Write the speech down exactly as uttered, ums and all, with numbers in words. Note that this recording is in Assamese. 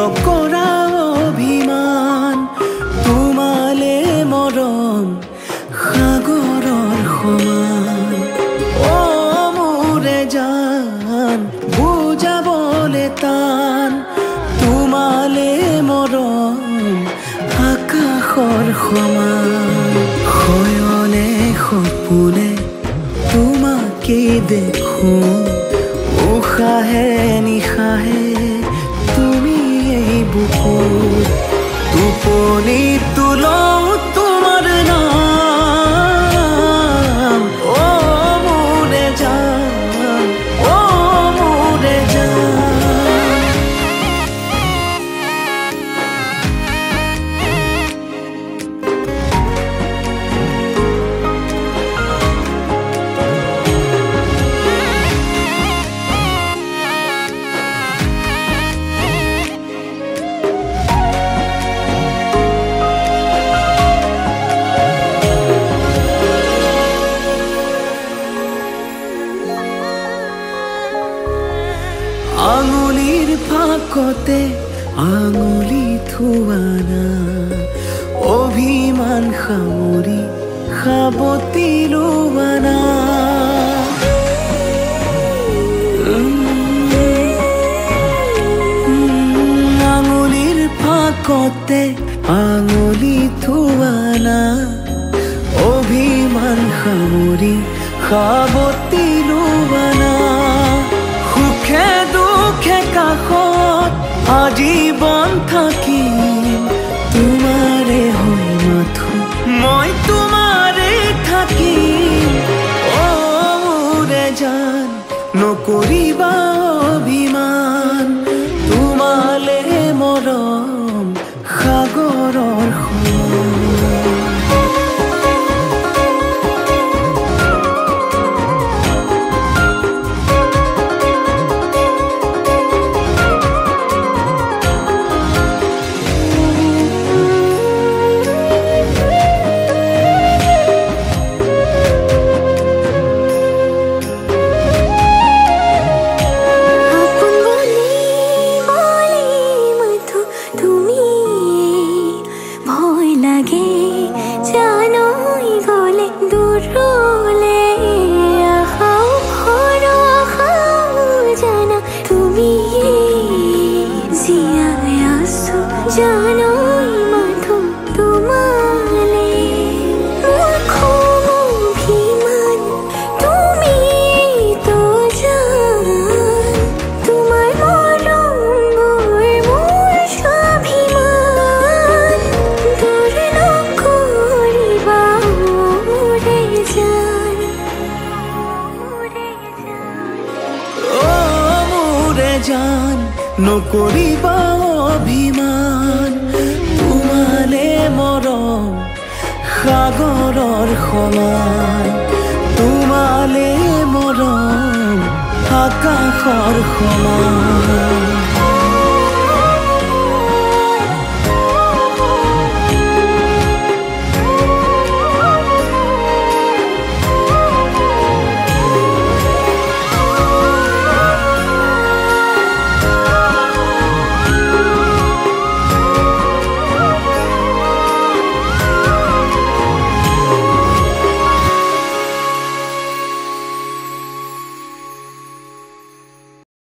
নকৰা অভিমান তোমালে মৰম সাগৰৰ সমান অ মোৰে জান বুজাবলে টান তোমালে মৰম আকাশৰ সমান শয়নে সপোনে তোমাকে দেখো উশাহে নিশাহে তুমি এই বুকুত টোপনি তুলও তোমাৰ নাম অ মোৰে জান অ মোৰে জান আঙুলিৰ ফাকতে আঙুলি থোৱানা অভিমান সামৰি সাবতি লোৱানা আঙুলিৰ ফাকতে আঙুলি থোৱানা অভিমান সামৰি সাবতি লোৱানা সুখে দুখে কাষত আজীৱন থাকিম তোমাৰে হৈ মাথো মই তোমাৰে থাকিম অ মোৰে জান নকৰিবা অভিমান তোমালে মৰম সাগৰৰ সমান জান নকৰিবা অভিমান তোমালে মৰম সাগৰৰ সমান তোমালে মৰম আকাশৰ সমান